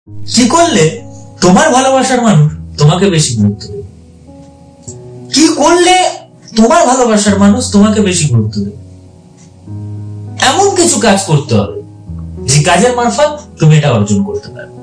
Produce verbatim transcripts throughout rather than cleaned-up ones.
কি করলে তোমার ভালোবাসার মানুষ তোমাকে বেশি গুরুত্ব দেবে? কি করলে তোমার ভালোবাসার মানুষ তোমাকে বেশি গুরুত্ব দেবে? এমন কিছু কাজ করতে হবে যে কাজের মারফত তুমি এটা অর্জন করতে পারবে,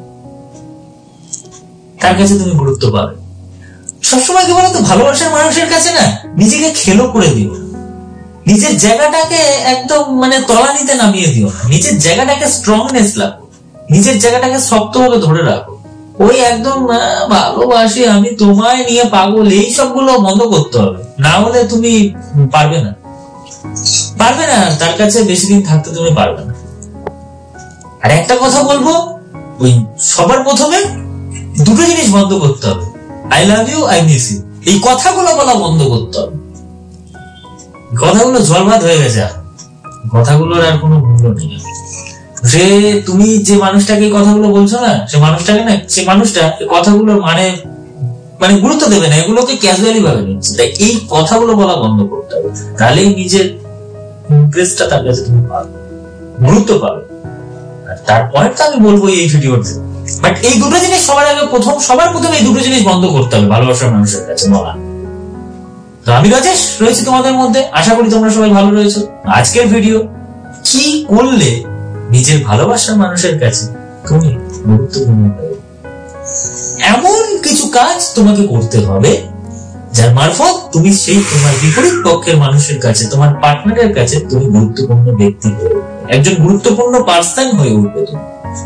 তার কাছে তুমি গুরুত্ব পাবে। সবসময় কি বলতো, ভালোবাসার মানুষের কাছে না নিজেকে খেলো করে দিও, নিজের জায়গাটাকে একদম মানে তলানিতে নামিয়ে দিও না, নিজের জায়গাটাকে স্ট্রংনেস রাখো, নিজের জায়গাটাকে শক্তভাবে ধরে রাখো। ওই একদম ভালোবাসি আমি তোমায় নিয়ে পাগল এই সবগুলো বন্ধ করতে হবে, না হলে তুমি পারবে না পারবে না তার কাছে বেশি দিন থাকতে তুমি পারবে না। আর একটা কথা বলবো, ওই সবার প্রথমে দুটো জিনিস বন্ধ করতে হবে, I love you, I miss you, এই কথাগুলো বলা বন্ধ করতে হবে। কথাগুলো জলভাত হয়ে গেছে, কথাগুলোর আর কোনো মূল্য নেই। যে তুমি যে মানুষটাকে এই কথাগুলো বলছো না, সে মানুষটাকে না সে মানুষটা কথাগুলোর মানে মানে গুরুত্ব দেবে না, এগুলোকে ক্যাজুয়ালি ভাবে নিচ্ছে। তাই এই কথাগুলো বলা বন্ধ করতে হবে, তাহলেই নিজের ইন্টারেস্টটা তার কাছে তুমি পাবে, গুরুত্ব পাবে। আর তার পয়েন্টটা আমি বলবো এই ভিডিওতে, বাট এই দুটো জিনিস সবার আগে প্রথম সবার প্রথমে এই দুটো জিনিস বন্ধ করতে হবে ভালোবাসার মানুষের কাছে বলা। তো আমি রাজেশ রয়েছি তোমাদের মধ্যে, আশা করি তোমরা সবাই ভালো রয়েছো। আজকের ভিডিও, কি করলে নিজের ভালোবাসার মানুষের কাছে তুমি গুরুত্বপূর্ণ হবে, এমন কিছু কাজ তোমাকে করতে হবে যার মারফত তুমি সেই তোমার বিপরীত পক্ষের মানুষের কাছে, তোমার পার্টনারের কাছে তুমি গুরুত্বপূর্ণ ব্যক্তি হয়ে উঠবে, একজন গুরুত্বপূর্ণ পার্সন হয়ে উঠবে। তুমি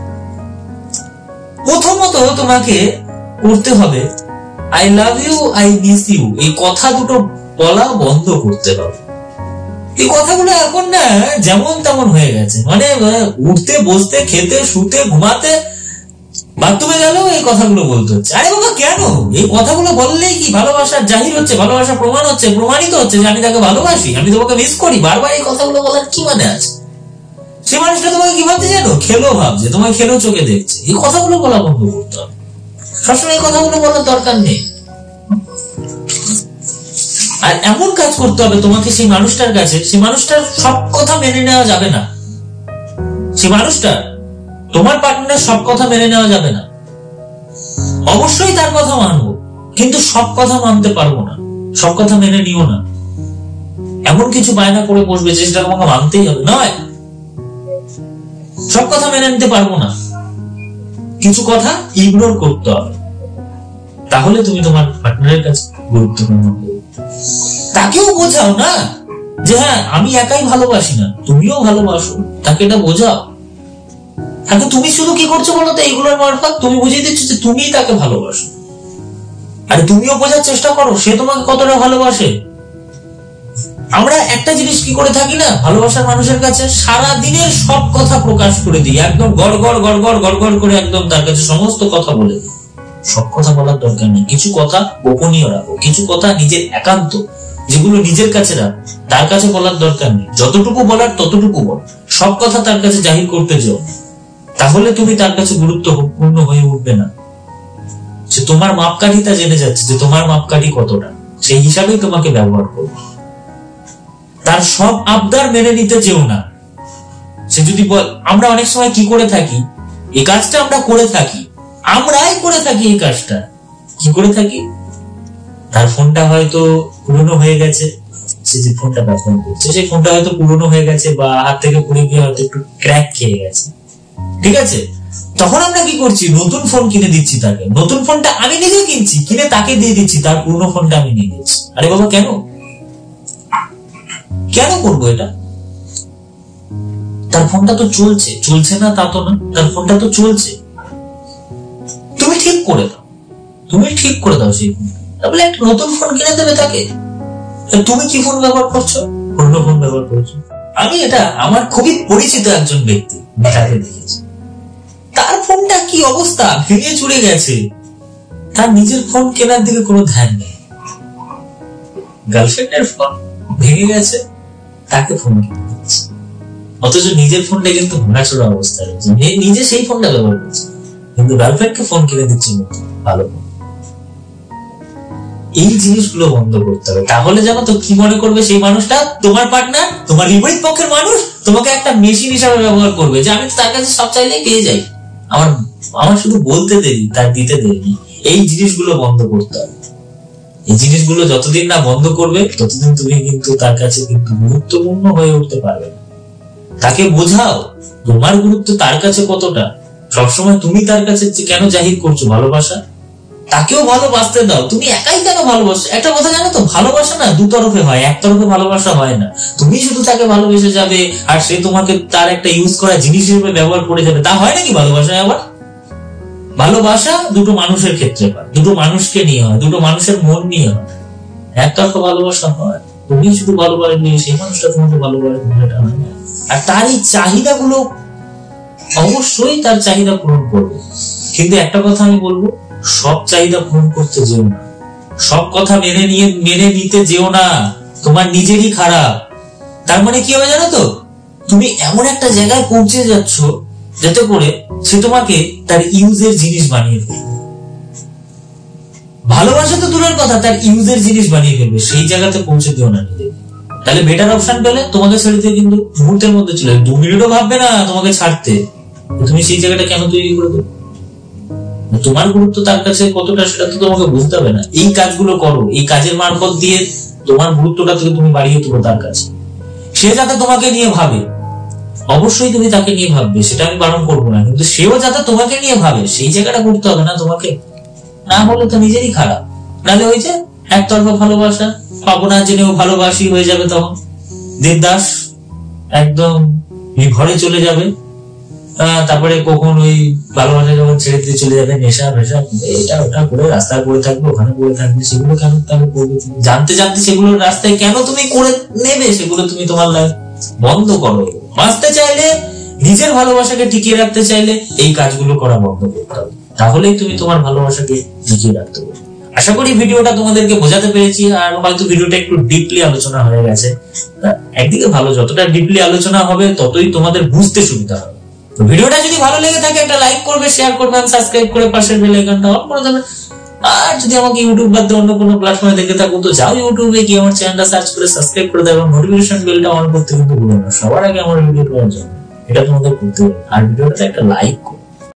প্রথমত তোমাকে করতে হবে I love you, I miss you, এই কথা দুটো বলা বন্ধ করতে হবে। এই কথাগুলো এখন না যেমন তেমন হয়ে গেছে, মানে উঠতে বসতে খেতে শুতে ঘুমাতে বাথরুমে গেলেও এই কথাগুলো বলতে হচ্ছে। আরে বাবা কেন? এই কথাগুলো বললেই কি ভালোবাসার জাহির হচ্ছে, ভালোবাসা প্রমাণ হচ্ছে, প্রমাণিত হচ্ছে যে আমি তাকে ভালোবাসি, আমি তোমাকে মিস করি। বারবার এই কথাগুলো বলার কি মানে আছে? সে মানুষটা তোমাকে কি ভাবছে জানো? খেলো ভাবছে, তোমাকে খেলো চোখে দেখছে। এই কথাগুলো বলা বন্ধ করতে হবে, সবসময় এই কথাগুলো বলার দরকার নেই। আর এমন কাজ করতে হবে তোমাকে সেই মানুষটার কাছে, সেই মানুষটার সব কথা মেনে নেওয়া যাবে না, সেই মানুষটা তোমার পার্টনারের সব কথা মেনে নেওয়া যাবে না। অবশ্যই তার কথা মানবো, কিন্তু সব কথা মানতে পারবো না, সব কথা মেনে নিও না। এমন কিছু বায়না করে বসবে যে সেটা তোমাকে মানতেই হবে, নয় সব কথা মেনে নিতে পারবো না, কিছু কথা ইগনোর করতে হবে, তাহলে তুমি তোমার পার্টনারের কাছে গুরুত্বপূর্ণ হবে। তাকেও বোঝাও না যে হ্যাঁ আমি একাই ভালোবাসি না, তুমিও ভালোবাসো, তাকে এটা বোঝাও। তাকে তুমি শুধু কি করছো বলো তো, এইগুলোর মারফত তুমি বুঝিয়ে দিচ্ছ যে তুমিই তাকে ভালোবাসো। আর তুমিও বোঝার চেষ্টা করো সে তোমাকে কতটা ভালোবাসে। আমরা একটা জিনিস কি করে থাকি না, ভালোবাসার মানুষের কাছে সারা দিনের সব কথা প্রকাশ করে দিই, একদম গড় গড় গড় গড় গড় গড় করে একদম তার কাছে সমস্ত কথা বলে দিই। সব কথা বলার দরকার নেই, কিছু কথা গোপনীয় রাখো, কিছু কথা নিজের একান্ত, যেগুলো নিজের কাছে রাখো, তার কাছে বলার দরকার নেই। যতটুকু বলার ততটুকু বল, সব কথা তার কাছে জাহির করতে যাও, তাহলে তুমি তার কাছে গুরুত্বপূর্ণ হয়ে উঠবে না। সে তোমার মাপকাঠিটা জেনে যাচ্ছে যে তোমার মাপকাঠি কতটা, সেই হিসাবেই তোমাকে ব্যবহার করবে। তার সব আবদার মেনে নিতে চেও না। সে যদি বল, আমরা অনেক সময় কি করে থাকি, এই কাজটা আমরা করে থাকি, আমরাই করে থাকি এই কাজটা, কি করে থাকি, তার ফোনটা হয়তো পুরনো হয়ে গেছে, সে যে ফোনটা ব্যবহার করছে সেই ফোনটা হয়তো পুরনো হয়ে গেছে বা হাত থেকে পড়ে গিয়ে হয়তো একটু ক্র্যাক খেয়ে গেছে, ঠিক আছে? তখন আমরা কি করছি, নতুন ফোন কিনে দিচ্ছি তাকে। নতুন ফোনটা আমি নিজে কিনছি, কিনে তাকে দিয়ে দিচ্ছি, তার পুরনো ফোনটা আমি নিয়ে নিচ্ছি। আরে বাবা কেন কেন করবো এটা? তার ফোনটা তো চলছে, চলছে না তা তো না, তার ফোনটা তো চলছে। তুমি ঠিক করে দাও, তুমি ঠিক করে দাও সেই ফোন, তাহলে একটা নতুন ফোন কিনে দেবে তাকে। তুমি কি ফোন ব্যবহার করছো? পুরনো ফোন ব্যবহার করছো। আমি এটা আমার খুবই পরিচিত একজন ব্যক্তি তাকে দেখেছি, তার ফোনটা কি অবস্থা, ভেঙে চুরে গেছে, তার নিজের ফোন কেনার দিকে কোনো ধ্যান নেই। গার্লফ্রেন্ডের ফোন ভেঙে গেছে, তাকে ফোন কিনে দিচ্ছে, অথচ নিজের ফোনটা কিন্তু ভাঙাচোরা অবস্থায় রয়েছে, নিজে সেই ফোনটা ব্যবহার করছে, কিন্তু গার্লফ্রেন্ডকে ফোন কিনে দিচ্ছে ভালো ফোন। এই জিনিসগুলো বন্ধ করতে হবে, তাহলে জানো তো কি মনে করবে সেই মানুষটা, তোমার পার্টনার, তোমার বিপরীত পক্ষের মানুষ তোমাকে একটা মেশিন হিসাবে ব্যবহার করবে, যে আমি তার কাছে সব চাইলেই পেয়ে যাই, আমার আমার শুধু বলতে দেরি, তার দিতে দেরি। এই জিনিসগুলো বন্ধ করতে হবে। এই জিনিসগুলো যতদিন না বন্ধ করবে ততদিন তুমি কিন্তু তার কাছে কিন্তু গুরুত্বপূর্ণ হয়ে উঠতে পারবে না। তাকে বোঝাও তোমার গুরুত্ব তার কাছে কতটা। সবসময় তুমি তার কাছে কেন জাহির করছো ভালোবাসা? তাকেও ভালোবাসতে দাও। তুমি একাই কেন ভালোবাসো? একটা কথা জানো তো, ভালোবাসা না দুতরফে হয়, একতরফে ভালোবাসা হয় না। তুমি শুধু তাকে ভালোবেসে যাবে আর সে তোমাকে তার একটা ইউজ করা জিনিস হিসেবে ব্যবহার করে যাবে, তা হয় নাকি ভালোবাসা? আবার ভালোবাসা দুটো মানুষের ক্ষেত্রে হয়, দুটো মানুষকে নিয়ে হয়, দুটো মানুষের মন নিয়ে হয়। একতরফা ভালোবাসা হয়, তুমি শুধু ভালোবাসা নিয়ে সেই মানুষটা তোমাকে ভালোবাসে, এটা হয় না। আর তার এই চাহিদাগুলো অবশ্যই তার চাহিদা পূরণ করবে, কিন্তু একটা কথা আমি বলবো, সব চাহিদা পূরণ করতে যেও না, সব কথা মেনে নিয়ে মেনে নিতে যেও না, তোমার নিজেরই খারাপ। তার মানে কি হবে জানো তো, তুমি এমন একটা জায়গায় পৌঁছে যাচ্ছ যাতে করে সে তোমাকে তার ইউজের জিনিস বানিয়ে ফেলবে। ভালোবাসা তো দূরের কথা, তার ইউজের জিনিস বানিয়ে ফেলবে। সেই জায়গাতে পৌঁছে দিও না নিজেকে। তাহলে বেটার অপশন পেলে তোমাকে ছেড়ে দিয়ে কিন্তু মুহূর্তের মধ্যে চলে যাবে, দু মিনিটও ভাববে না তোমাকে ছাড়তে। তুমি সেই জায়গাটা কেন তৈরি করে দেবে? তোমার গুরুত্ব তার কাছে কতটা সেটা তো তোমাকে বুঝতে হবে না। এই কাজগুলো করো, এই কাজের মারফত দিয়ে তোমার গুরুত্বটা থেকে তুমি বাড়িয়ে তোলো তার কাছে। সে যাতে তোমাকে নিয়ে ভাবে, অবশ্যই তুমি তাকে নিয়ে ভাববে, সেটা আমি বারণ করবো না, কিন্তু সেও যাতে তোমাকে নিয়ে ভাবে সেই জায়গাটা করতে হবে না তোমাকে। না হলে তো নিজেরই খারাপ। নাহলে ওই যে একতরফা ভালোবাসা, পাবো না জেনেও ভালোবাসি হয়ে যাবে, তখন দেবদাস একদম ঘরে চলে যাবে। তারপরে কখন ওই ভালোবাসা যখন ছেড়ে দিয়ে চলে যাবে, নেশা নেশা এটা ওটা করে রাস্তায় পড়ে থাকবে, ওখানে পড়ে থাকবে, সেগুলো কেন তাহলে করবে? জানতে জানতে সেগুলো রাস্তায় কেন তুমি করে নেবে? সেগুলো তুমি তোমার লাইফ বন্ধ করো। বাঁচতে চাইলে, নিজের ভালোবাসাকে টিকিয়ে রাখতে চাইলে এই কাজগুলো করা বন্ধ করতে হবে, তাহলেই তুমি তোমার ভালোবাসাকে টিকিয়ে রাখতে পারবে। আশা করি ভিডিওটা তোমাদেরকে বোঝাতে পেরেছি, আর হয়তো ভিডিওটা একটু ডিপলি আলোচনা হয়ে গেছে। একদিকে ভালো, যতটা ডিপলি আলোচনা হবে ততই তোমাদের বুঝতে সুবিধা হবে। তো ভিডিওটা যদি ভালো লেগে থাকে একটা লাইক করবে, শেয়ার করবে, সাবস্ক্রাইব করে পাশের বেল আইকনটা অন করে দেবে। আর যদি আমাকে ইউটিউব বাদ দিয়ে অন্য কোনো প্ল্যাটফর্মে দেখে থাকো তো যাও ইউটিউবে গিয়ে আমার চ্যানেলটা সার্চ করে সাবস্ক্রাইব করে দেবে এবং নোটিফিকেশন বেলটা অন করতে কিন্তু ভুলো না, সবার আগে আমার ভিডিও পাওয়ার জন্য। এটা তোমাদের করতে হবে। আর ভিডিওটাতে একটা লাইক করো।